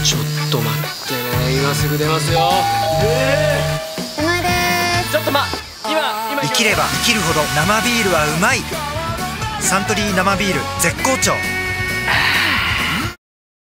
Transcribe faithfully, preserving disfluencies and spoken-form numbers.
ちょっと待ってね、今すぐ出ますよ。 えー、出前でーす。 ちょっとま、今今生きれば生きるほど生ビールはうまい。サントリー生ビール絶好調。